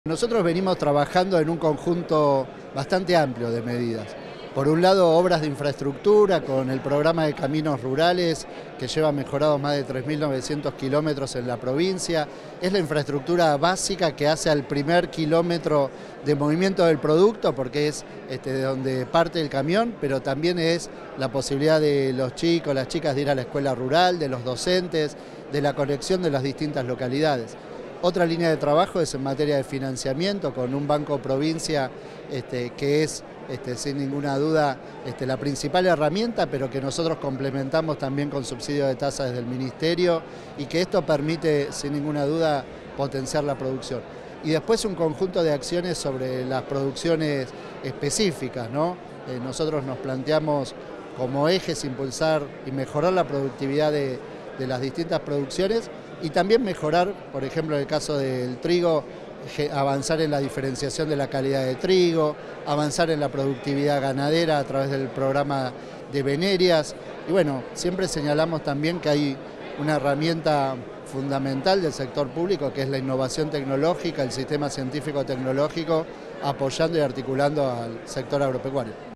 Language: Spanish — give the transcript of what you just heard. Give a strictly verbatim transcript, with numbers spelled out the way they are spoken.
Nosotros venimos trabajando en un conjunto bastante amplio de medidas. Por un lado, obras de infraestructura con el programa de caminos rurales que lleva mejorados más de tres mil novecientos kilómetros en la provincia. Es la infraestructura básica que hace al primer kilómetro de movimiento del producto, porque es este, de donde parte el camión, pero también es la posibilidad de los chicos, las chicas de ir a la escuela rural, de los docentes, de la conexión de las distintas localidades. Otra línea de trabajo es en materia de financiamiento con un Banco Provincia este, que es este, sin ninguna duda este, la principal herramienta, pero que nosotros complementamos también con subsidio de tasa desde el Ministerio y que esto permite sin ninguna duda potenciar la producción. Y después un conjunto de acciones sobre las producciones específicas, ¿no? Eh, nosotros nos planteamos como ejes impulsar y mejorar la productividad de, de las distintas producciones y también mejorar, por ejemplo, en el caso del trigo, avanzar en la diferenciación de la calidad de trigo, avanzar en la productividad ganadera a través del programa de venerias. Y bueno, siempre señalamos también que hay una herramienta fundamental del sector público que es la innovación tecnológica, el sistema científico-tecnológico, apoyando y articulando al sector agropecuario.